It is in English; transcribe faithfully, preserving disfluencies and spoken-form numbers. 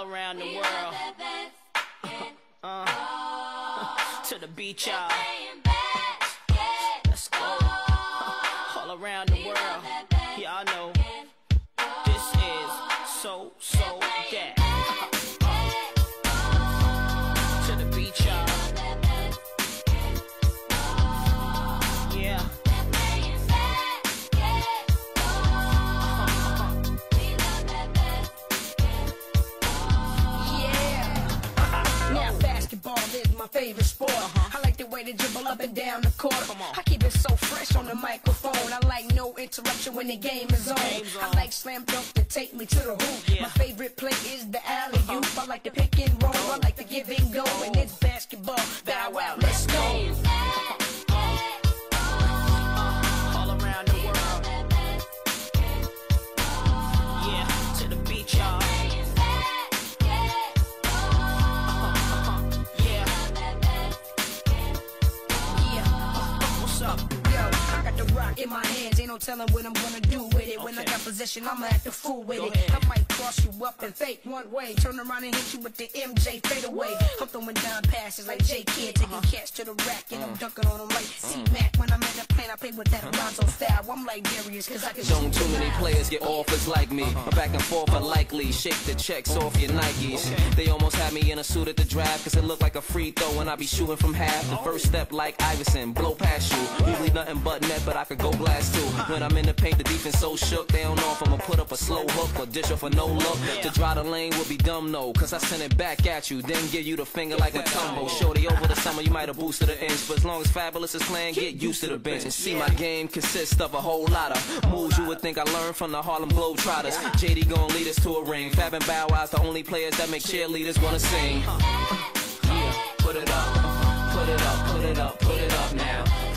around the world. uh, to the beach, y'all. Let's go. All around the world. Y'all know this is so, so that. To the beach, y'all. Yeah. Basketball is my favorite sport. Uh-huh. I like the way they dribble up and down the court. I keep it so fresh on the microphone. I like no interruption when the game is on. Game's on. I like slam dunk to take me to the hoop. Yeah. My favorite play is the alley-oop. Uh-huh. I like the pick and roll. I like the give and go. And it's basketball. Bow wow, let's go. All around the world. Yeah, to the beach, y'all. In my hands, ain't no telling what I'm gonna do with it. When okay. I got possession, I'ma act a fool with Go it. ahead. I might cross you up and fake one way, turn around and hit you with the M J fade away. I'm throwing down passes like J Kidd, taking uh-huh. catch to the rack, and uh-huh. I'm dunking on them like C-Mac. When I'm in the plane, I play with that Alonzo style. I'm like Darius, cause I can Don't too many players get offers like me. I'm back and forth unlikely. Shake the checks off your Nikes. Okay. They almost had me in a suit at the draft, cause it looked like a free throw when I be shooting from half. The first step like Iverson, blow past you. Usually nothing but net, but I could go blast too. When I'm in the paint, the defense so shook, they don't know if I'ma put up a slow hook or dish off a no look. To dry the lane would be dumb, no, cause I send it back at you, then give you the finger like a Matumbo. Shorty, over the summer you might have boosted an inch, but as long as Fabulous is playing, get used to the bench. And see, my game consists of a whole lot of moves you would think I learned from the Harlem Globetrotters. J D gon' lead us to a ring. Fab and Bow Wow's the only players that make cheerleaders wanna sing. Yeah, put it up, put it up, put it up, put it up now.